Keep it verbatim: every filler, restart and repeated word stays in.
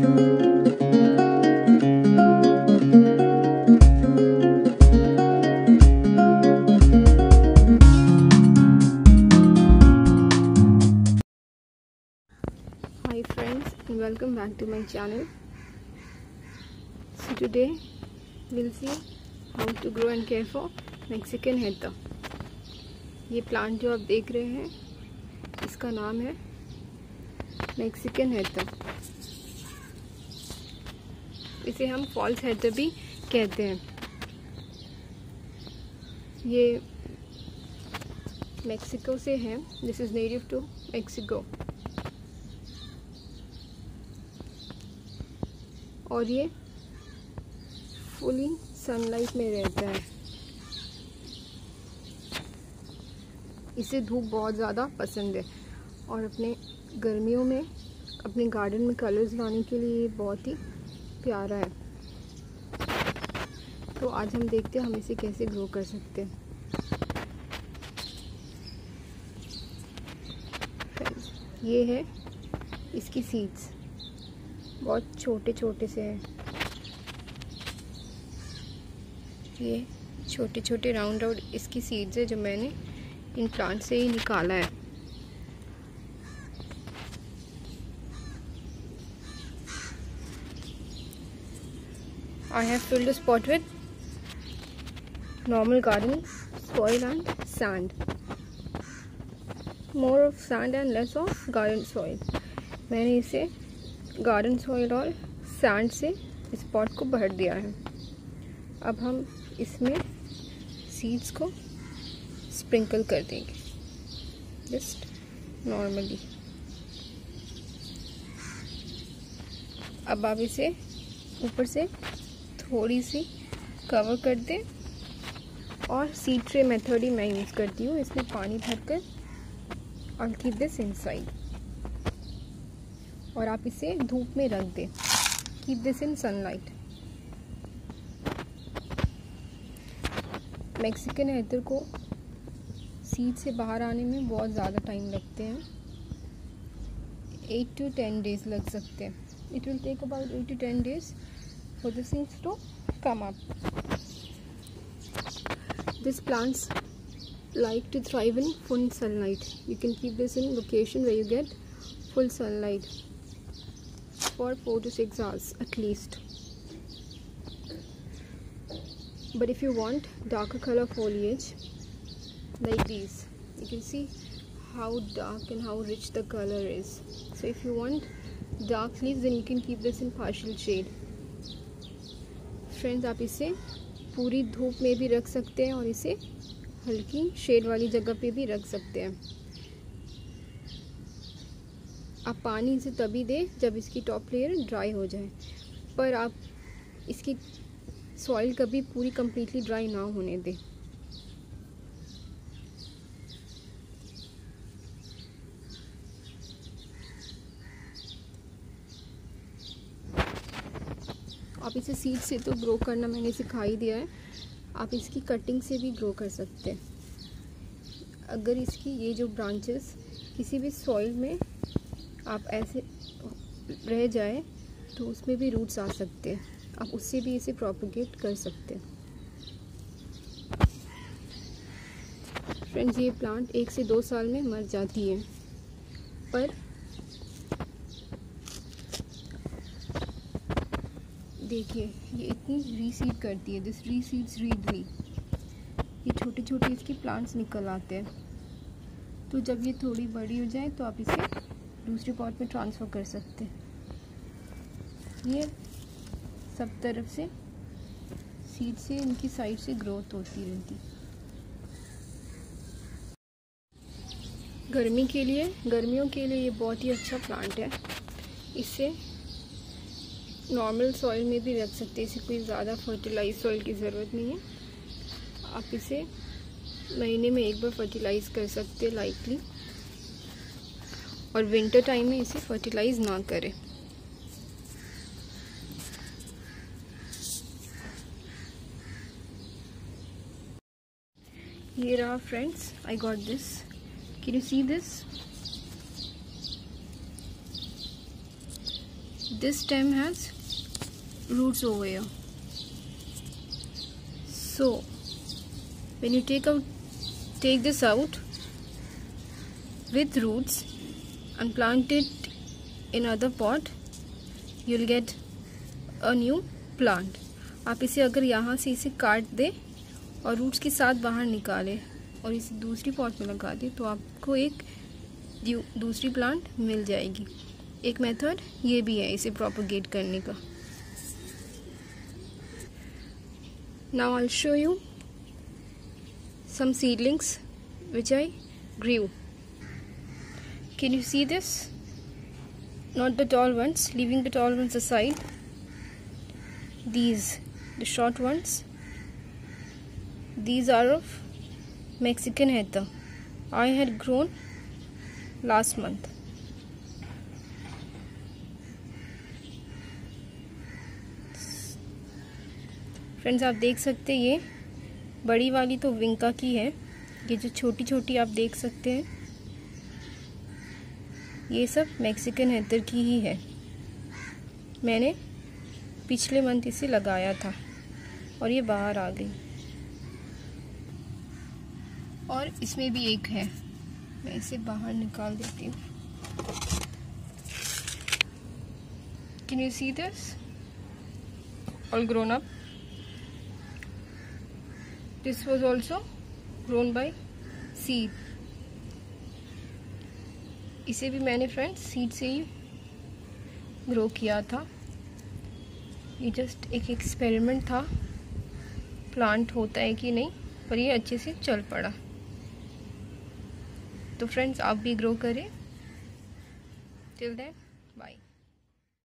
Hi friends, and welcome back to my channel. So today we'll see how to grow and care for Mexican heather. ये plant जो आप देख रहे हैं इसका नाम है मैक्सिकन हेदर। इसे हम फॉल्स हेदर भी कहते हैं। ये मेक्सिको से है। This is native to Mexico और ये फुली सनलाइट में रहता है। इसे धूप बहुत ज़्यादा पसंद है और अपने गर्मियों में अपने गार्डन में कलर्स लाने के लिए ये बहुत ही प्यारा है। तो आज हम देखते हैं हम इसे कैसे ग्रो कर सकते हैं। ये है इसकी सीड्स, बहुत छोटे छोटे से हैं। ये छोटे छोटे राउंड राउंड इसकी सीड्स है जो मैंने इन प्लांट से ही निकाला है। I have filled this pot with normal garden soil and sand. More of sand and less of garden soil. मैंने इसे गार्डन सॉइल और सैंड से इस पॉट को भर दिया है। अब हम इसमें सीड्स को स्प्रिंकल कर देंगे जस्ट नॉर्मली। अब आप इसे ऊपर से थोड़ी सी कवर कर दें और सीड ट्रे मेथड ही मैं यूज़ करती हूँ। इसमें पानी भरकर और कीप दिस इनसाइड और आप इसे धूप में रख दें। Keep this in sunlight. Mexican heather को सीड से बाहर आने में बहुत ज़्यादा टाइम लगते हैं। एट टू टेन डेज लग सकते हैं। It will take about eight to ten days for the seeds to come up. This plants like to thrive in full sunlight. You can keep this in location where you get full sunlight for four to six hours at least. But if you want darker color foliage like these, you can see how dark and how rich the color is. So if you want dark leaves, then you can keep this in partial shade. Friends, आप इसे पूरी धूप में भी रख सकते हैं और इसे हल्की शेड वाली जगह पे भी रख सकते हैं। आप पानी इसे तभी दें जब इसकी टॉप लेयर ड्राई हो जाए, पर आप इसकी सॉइल कभी पूरी कंप्लीटली ड्राई ना होने दें। आप इसे सीड से तो ग्रो करना मैंने सिखा ही दिया है। आप इसकी कटिंग से भी ग्रो कर सकते हैं। अगर इसकी ये जो ब्रांचेस किसी भी सॉइल में आप ऐसे रह जाए तो उसमें भी रूट्स आ सकते हैं। आप उससे भी इसे प्रोपगेट कर सकते हैं। फ्रेंड्स, ये प्लांट एक से दो साल में मर जाती है, पर देखिए ये इतनी रीसीड करती है। This reseeds readily. ये छोटे छोटे इसके प्लांट्स निकल आते हैं। तो जब ये थोड़ी बड़ी हो जाए तो आप इसे दूसरे पॉट में ट्रांसफ़र कर सकते हैं। ये सब तरफ से सीड से इनकी साइड से ग्रोथ होती रहती। गर्मी के लिए गर्मियों के लिए ये बहुत ही अच्छा प्लांट है। इसे नॉर्मल सॉइल में भी रख सकते हैं। इसे कोई ज़्यादा फर्टिलाइज सॉइल की ज़रूरत नहीं है। आप इसे महीने में एक बार फर्टिलाइज़ कर सकते हैं लाइटली, और विंटर टाइम में इसे फर्टिलाइज़ ना करें। ये रहा friends, I got this. Can you see this? this stem has roots over here. So when you take out take this out with roots and plant it in other pot, you'll get a new plant. आप इसे अगर यहाँ से इसे काट दे और roots के साथ बाहर निकाले और इसे दूसरी पॉट में लगा दे तो आपको एक दूसरी प्लांट मिल जाएगी। एक मेथड ये भी है इसे प्रोपगेट करने का। Now I'll show you some seedlings which I grew. Can you see this? Not the tall ones, leaving the tall ones aside. These, the short ones, these are of Mexican heather. I had grown last month. Friends आप देख सकते हैं ये बड़ी वाली तो विंका की है, ये जो छोटी छोटी आप देख सकते हैं ये सब मैक्सिकन हेदर की ही है। मैंने पिछले मंथ इसे लगाया था और ये बाहर आ गई। और इसमें भी एक है, मैं इसे बाहर निकाल देती हूँ। Can you see this? All grown up. This was also grown by seed. इसे भी मैंने फ्रेंड्स सीड से ही ग्रो किया था। ये जस्ट एक एक्सपेरिमेंट था, प्लांट होता है कि नहीं, पर ये अच्छे से चल पड़ा। तो फ्रेंड्स आप भी ग्रो करें। Till then